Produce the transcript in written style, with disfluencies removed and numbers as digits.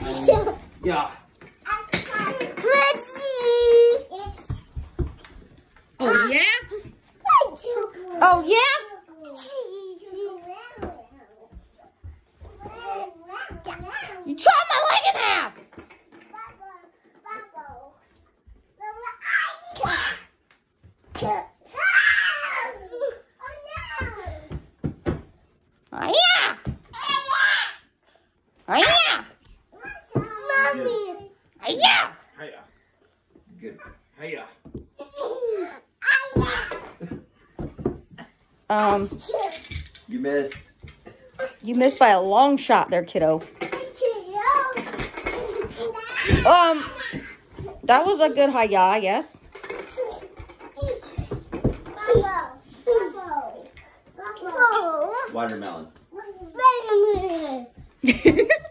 Yeah. Let's see. Oh, yeah? Oh, yeah? You chopped my leg in half. Oh, yeah. Oh, yeah. Mommy. Oh, yeah. Hiya. Good. Hiya. You missed. You missed by a long shot there, kiddo. That was a good hi-ya, I guess. Watermelon.